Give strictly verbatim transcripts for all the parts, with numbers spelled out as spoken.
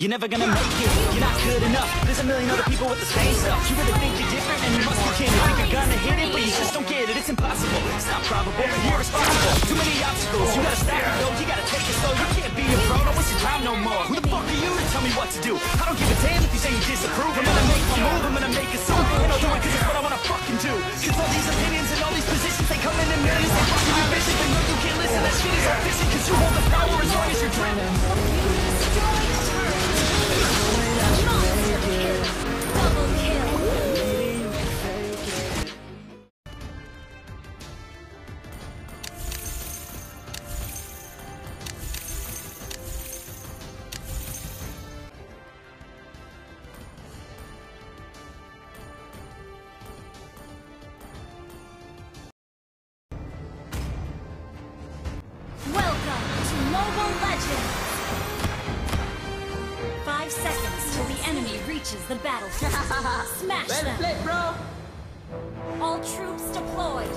You're never gonna make it, you're not good enough. There's a million other people with the same stuff. You really think you're different and you must be kidding. Think you're gonna hit it, but you just don't get it. It's impossible, it's not probable, you're irresponsible. Too many obstacles, you gotta stack it though. You gotta take it slow, you can't be a pro. Don't waste your time no more. Who the fuck are you to tell me what to do? I don't give a damn if you say you disapprove. I'm gonna make my move, I'm gonna make it soon. And I'll do it cause it's what I wanna fucking do. Cause all these opinions and all these positions, they come in in millions. They fucking your vision, they know you can't listen. That shit is efficient cause you hold the power as long as you're driven. Double kill. Welcome to Mobile Legends! Five seconds till the enemy reaches the battlefield. Smash Well them! played, bro! All troops deployed!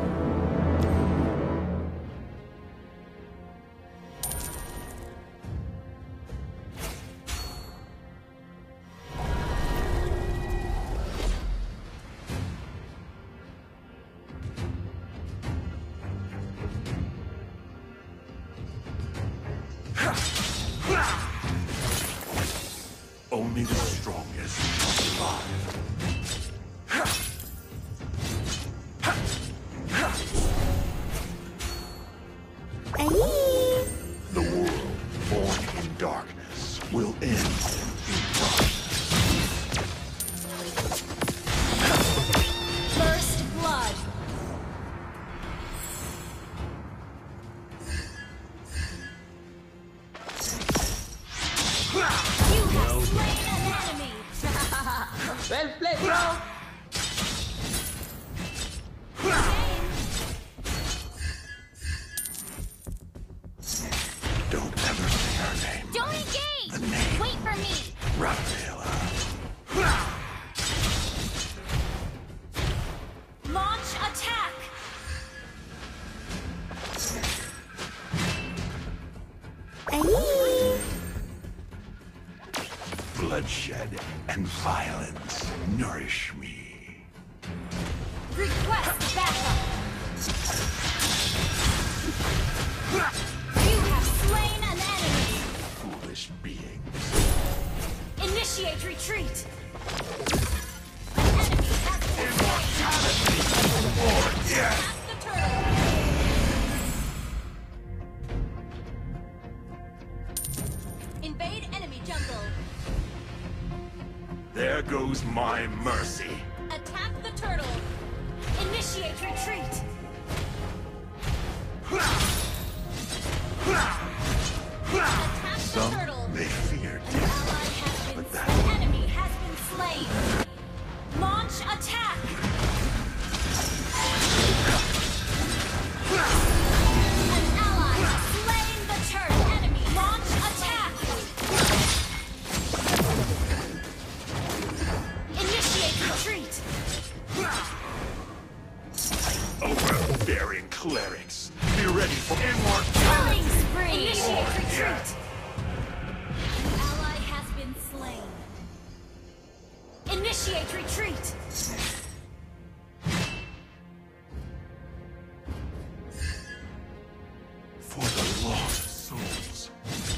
Only the strongest survive. The world born in darkness will end in darkness. First blood! You have slain an enemy! Well played, bro! Don't ever say her name. Don't engage! The name. Wait for me! Raphaela. Launch attack! Bloodshed and violence nourish me. Request backup! You have slain an enemy! Foolish beings. Initiate retreat! An enemy has been Immortality! Yes! Attack the turtle! Invade enemy jungle! There goes my mercy. Attack the turtle! Initiate retreat! Attack the Some turtle! may fear An death, ally has been but slain. that An enemy has been slain! Launch attack! An ally has slain the turtle! Enemy launch attack! Initiate retreat! overbearing clerics. Be ready for Killing immortality. spree! Initiate retreat! Yeah. An ally has been slain. Initiate retreat! For the lost souls.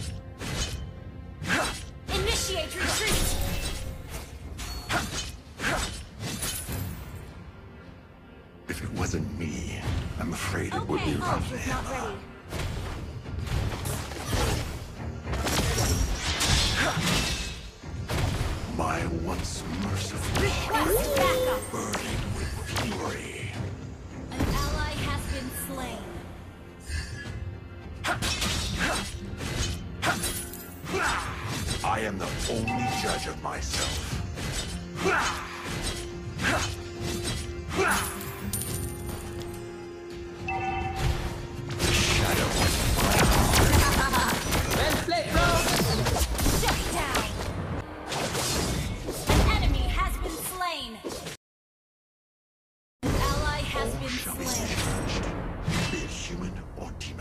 Initiate retreat! If it wasn't me, I'm afraid it would Okay, be oh, he's not Raphaela. ready. My once merciful heart Request backup! burning with fury. An ally has been slain. I am the only judge of myself. The shadow of my heart. Well played, bro! Shut down! An enemy has been slain. An ally has All been shall be slain. judged, be it human or demon.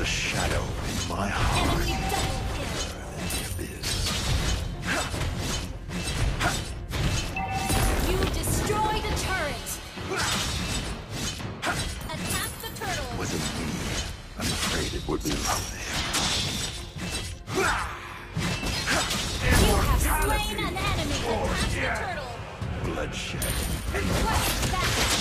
The shadow in my heart. Enemy double kill. The abyss. You destroyed a turret. Attack the turtle. Was it me? I'm afraid it would be lovely. You have slain an enemy. Attack the turtle. Bloodshed. Request backup.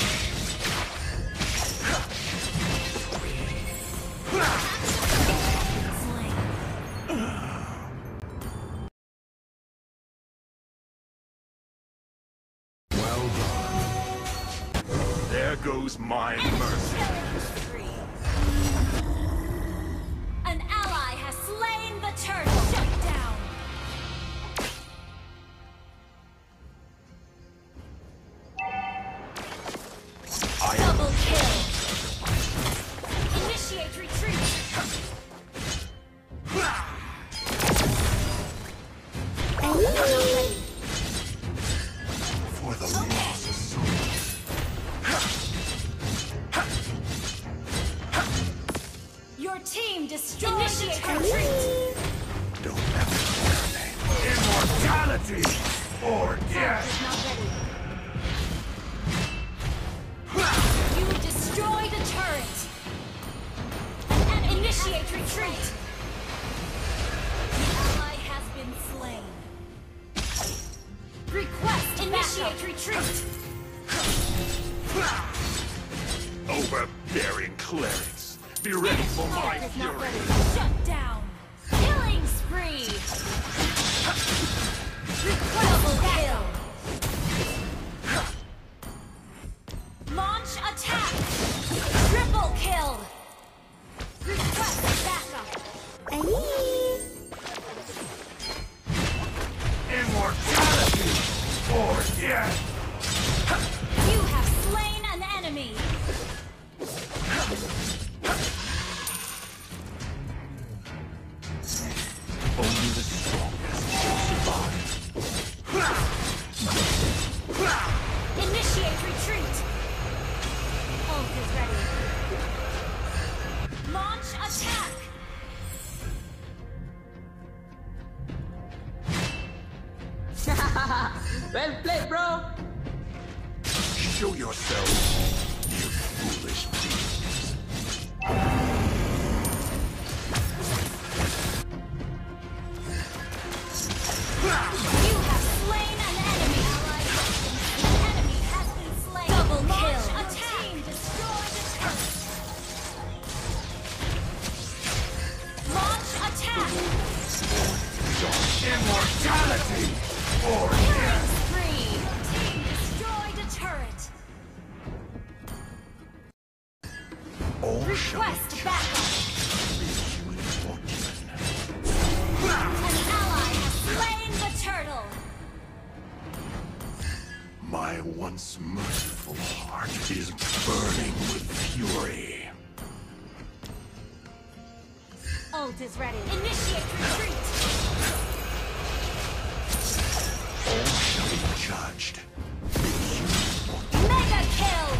Well done. There goes my mercy. An ally has slain the turtle. Shut down. I am Double kill. Initiate retreat. for the lost souls. Your team destroyed Initiate retreat. Don't ever say her name. Immortality or death. Is not ready. You destroyed a turret. An enemy Initiate retreat. The ally has been slain. Request Initiate retreat. Overbearing clerics. Be ready for my Is not fury. ready. Shut down. Killing spree. Request double kill. Launch attack. Triple kill. Request backup. Immortality or death. You have slain an enemy. Only the strongest shall survive. Initiate retreat. Ult is ready. Launch attack. Well played, bro. Show yourself, you foolish beings. You have slain an enemy. An enemy has been slain. Double kill. Attack. Team destroyed a turret. Launch attack. Immortality or Killing death. spree. Team destroyed a turret. All shall Request backup. be human fortune. An ally has slain the turtle. My once merciful heart is burning with fury. Ult is ready. Initiate retreat. All shall be judged. Be human fortune. Mega kill.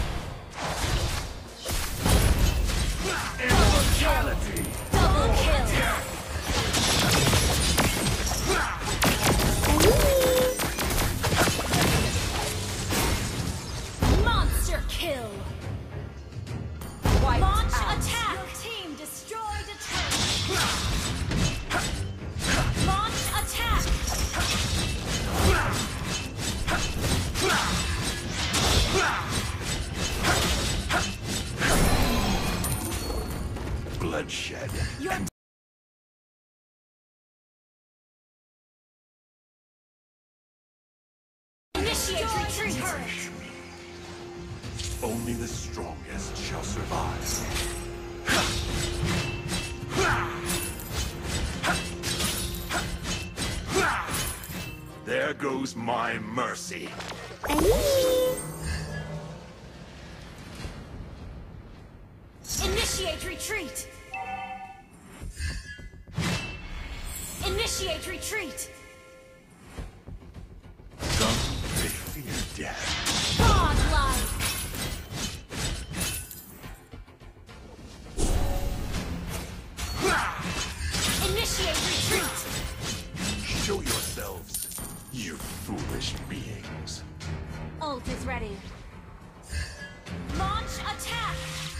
Immortality Double kill. Monster kill. White Launch out. attack. Your team destroyed a turret. Launch attack. bloodshed. Your Initiate retreat. Only the strongest shall survive. There goes my mercy. Initiate retreat. Initiate retreat. Some may fear death. Godlike. ready. Launch attack!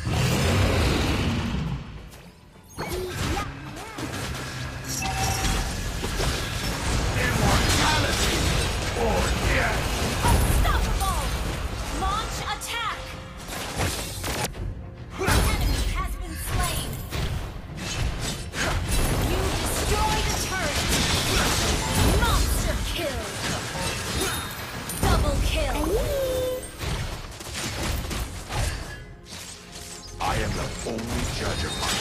Immortality or death! Unstoppable! Launch attack! An enemy has been slain! You destroy the turret! Monster kill! Double kill! I am the only judge of my